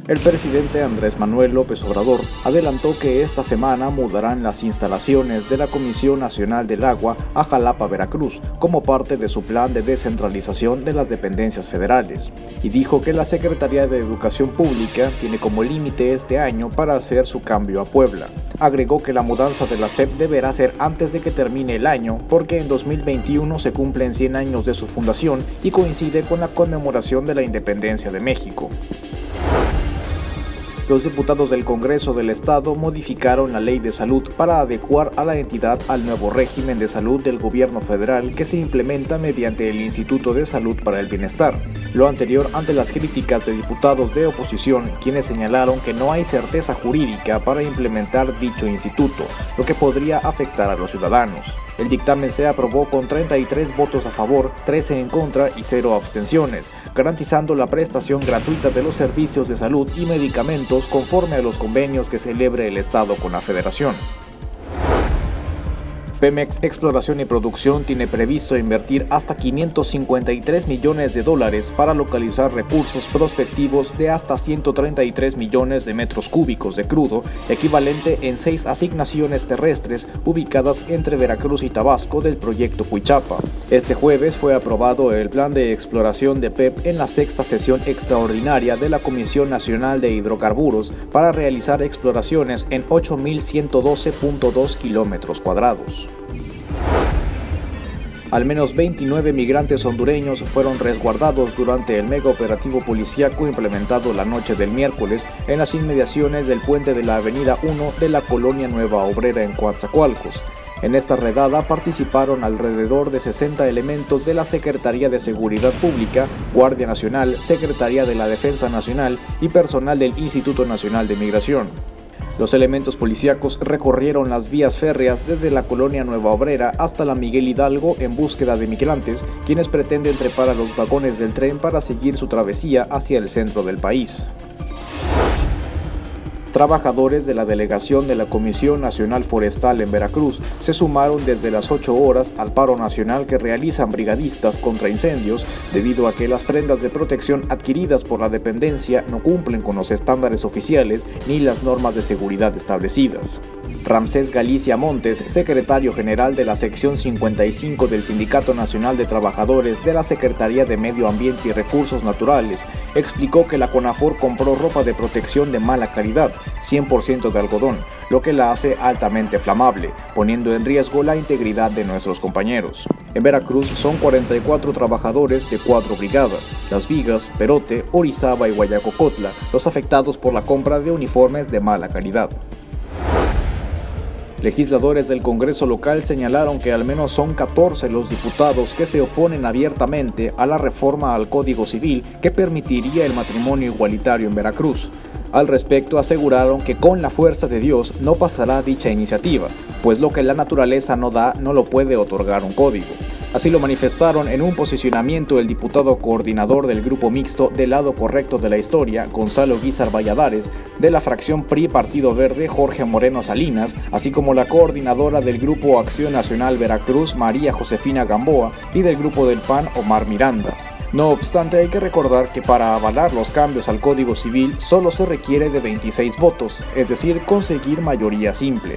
El presidente Andrés Manuel López Obrador adelantó que esta semana mudarán las instalaciones de la Comisión Nacional del Agua a Jalapa, Veracruz, como parte de su plan de descentralización de las dependencias federales, y dijo que la Secretaría de Educación Pública tiene como límite este año para hacer su cambio a Puebla. Agregó que la mudanza de la SEP deberá ser antes de que termine el año, porque en 2021 se cumplen 100 años de su fundación y coincide con la conmemoración de la independencia de México. Los diputados del Congreso del Estado modificaron la Ley de Salud para adecuar a la entidad al nuevo régimen de salud del gobierno federal que se implementa mediante el Instituto de Salud para el Bienestar. Lo anterior ante las críticas de diputados de oposición, quienes señalaron que no hay certeza jurídica para implementar dicho instituto, lo que podría afectar a los ciudadanos. El dictamen se aprobó con 33 votos a favor, 13 en contra y 0 abstenciones, garantizando la prestación gratuita de los servicios de salud y medicamentos conforme a los convenios que celebre el Estado con la Federación. Pemex Exploración y Producción tiene previsto invertir hasta $553 millones para localizar recursos prospectivos de hasta 133 millones de metros cúbicos de crudo, equivalente en 6 asignaciones terrestres ubicadas entre Veracruz y Tabasco del proyecto Cuichapa. Este jueves fue aprobado el plan de exploración de PEP en la 6ª sesión extraordinaria de la Comisión Nacional de Hidrocarburos para realizar exploraciones en 8.112.2 kilómetros cuadrados. Al menos 29 migrantes hondureños fueron resguardados durante el mega operativo policíaco implementado la noche del miércoles en las inmediaciones del puente de la Avenida 1 de la colonia Nueva Obrera en Coatzacoalcos. En esta redada participaron alrededor de 60 elementos de la Secretaría de Seguridad Pública, Guardia Nacional, Secretaría de la Defensa Nacional y personal del Instituto Nacional de Migración. Los elementos policíacos recorrieron las vías férreas desde la colonia Nueva Obrera hasta la Miguel Hidalgo en búsqueda de migrantes, quienes pretenden trepar a los vagones del tren para seguir su travesía hacia el centro del país. Trabajadores de la delegación de la Comisión Nacional Forestal en Veracruz se sumaron desde las 8 horas al paro nacional que realizan brigadistas contra incendios debido a que las prendas de protección adquiridas por la dependencia no cumplen con los estándares oficiales ni las normas de seguridad establecidas. Ramsés Galicia Montes, secretario general de la sección 55 del Sindicato Nacional de Trabajadores de la Secretaría de Medio Ambiente y Recursos Naturales, explicó que la CONAFOR compró ropa de protección de mala calidad, 100% de algodón, lo que la hace altamente flamable, poniendo en riesgo la integridad de nuestros compañeros. En Veracruz son 44 trabajadores de 4 brigadas, Las Vigas, Perote, Orizaba y Guayacocotla, los afectados por la compra de uniformes de mala calidad. Legisladores del Congreso local señalaron que al menos son 14 los diputados que se oponen abiertamente a la reforma al Código Civil que permitiría el matrimonio igualitario en Veracruz. Al respecto aseguraron que con la fuerza de Dios no pasará dicha iniciativa, pues lo que la naturaleza no da no lo puede otorgar un código. Así lo manifestaron en un posicionamiento el diputado coordinador del grupo mixto del lado correcto de la historia, Gonzalo Guízar Valladares, de la fracción PRI Partido Verde, Jorge Moreno Salinas, así como la coordinadora del grupo Acción Nacional Veracruz, María Josefina Gamboa, y del grupo del PAN, Omar Miranda. No obstante, hay que recordar que para avalar los cambios al Código Civil solo se requiere de 26 votos, es decir, conseguir mayoría simple.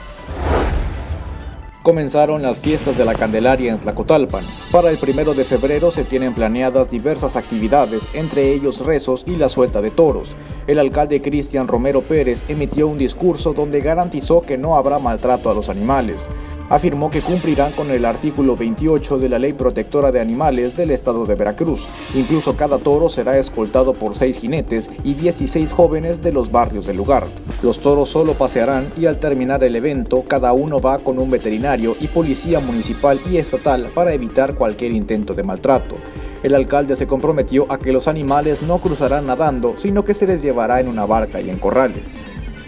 Comenzaron las fiestas de la Candelaria en Tlacotalpan. Para el 1 de febrero se tienen planeadas diversas actividades, entre ellos rezos y la suelta de toros. El alcalde Cristian Romero Pérez emitió un discurso donde garantizó que no habrá maltrato a los animales. Afirmó que cumplirán con el artículo 28 de la Ley Protectora de Animales del Estado de Veracruz. Incluso cada toro será escoltado por 6 jinetes y 16 jóvenes de los barrios del lugar. Los toros solo pasearán y al terminar el evento, cada uno va con un veterinario y policía municipal y estatal para evitar cualquier intento de maltrato. El alcalde se comprometió a que los animales no cruzarán nadando, sino que se les llevará en una barca y en corrales.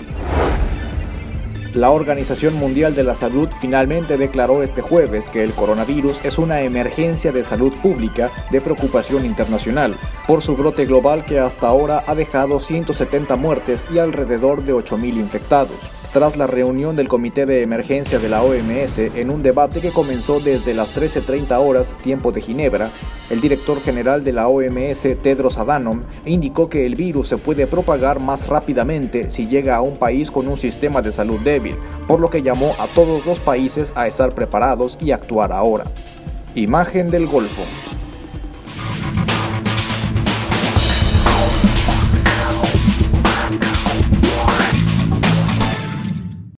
La Organización Mundial de la Salud finalmente declaró este jueves que el coronavirus es una emergencia de salud pública de preocupación internacional, por su brote global que hasta ahora ha dejado 170 muertes y alrededor de 8.000 infectados. Tras la reunión del Comité de Emergencia de la OMS en un debate que comenzó desde las 13:30 horas, tiempo de Ginebra, El director general de la OMS, Tedros Adhanom, indicó que el virus se puede propagar más rápidamente si llega a un país con un sistema de salud débil, por lo que llamó a todos los países a estar preparados y actuar ahora. Imagen del Golfo.